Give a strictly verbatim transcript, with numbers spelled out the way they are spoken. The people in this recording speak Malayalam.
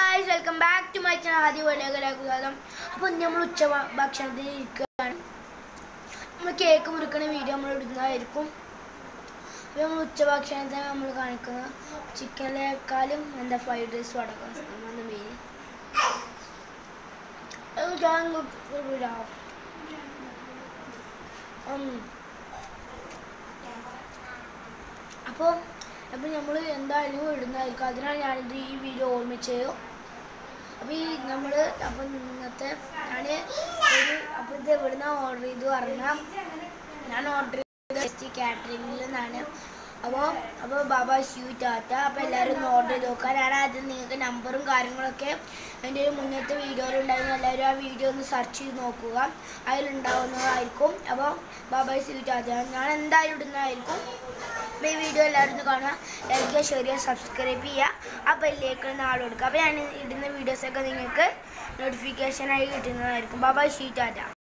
guys, welcome back to my channel. ആദ്യ വീഡിയോയിലേക്ക് സ്വാഗതം. അപ്പോൾ നമ്മൾ ഉച്ച ഭക്ഷണത്തിന് ഇരിക്കുകയാണ്. നമ്മൾ കേക്ക് മുറിക്കുന്ന വീഡിയോ നമ്മൾ ഇടുന്നതായിരിക്കും. അപ്പോൾ നമ്മൾ ഉച്ച ഭക്ഷണത്തിന് നമ്മൾ കാണിക്കുന്നത് ചിക്കനിലേക്കാളും എന്താ ഫ്രൈഡ് റൈസ് അടക്കം നമ്മുടെ മെയിൻ. അപ്പോൾ അപ്പോൾ നമ്മൾ എന്തായാലും ഇടുന്നതായിരിക്കും. അതിനാണ് ഞാനിത് ഈ വീഡിയോ ഓർമ്മിച്ചത്. അപ്പോൾ ഈ നമ്മൾ അപ്പം ഇന്നത്തെ ഞാൻ ഒരു അപ്പോൾ ഇത് എവിടുന്ന ഓർഡർ ചെയ്തു പറഞ്ഞാൽ ഞാൻ ഓർഡർ ചെയ്ത് കാറ്ററിങ്ങിൽ നിന്നാണ്. അപ്പോൾ അപ്പോൾ ബാബ സ്വീറ്റ് ടാറ്റ. അപ്പോൾ എല്ലാവരും ഒന്ന് ഓർഡർ ചെയ്ത് നോക്കുക. ഞാൻ ആദ്യം നിങ്ങൾക്ക് നമ്പറും കാര്യങ്ങളൊക്കെ എൻ്റെ ഒരു മുന്നത്തെ വീഡിയോയിലുണ്ടായിരുന്നു. എല്ലാവരും ആ വീഡിയോ ഒന്ന് സെർച്ച് ചെയ്ത് നോക്കുക, അതിലുണ്ടാവുന്നതായിരിക്കും. അപ്പോൾ ബാബ സ്വീറ്റ് ടാറ്റ ഞാൻ എന്തായാലും ഇടുന്നതായിരിക്കും. അപ്പോൾ ഈ വീഡിയോ എല്ലാവരും ഒന്ന് കാണുക, ലൈക്ക് ചെയ്യുക, ഷെയർ ചെയ്യുക, സബ്സ്ക്രൈബ് ചെയ്യുക, ആ ബെല്ലിലേക്ക് നാളെ കൊടുക്കുക. അപ്പോൾ ഞാൻ ഇടുന്ന വീഡിയോസൊക്കെ നിങ്ങൾക്ക് നോട്ടിഫിക്കേഷനായി കിട്ടുന്നതായിരിക്കും. ബാബ സ്വീറ്റ് ടാറ്റ.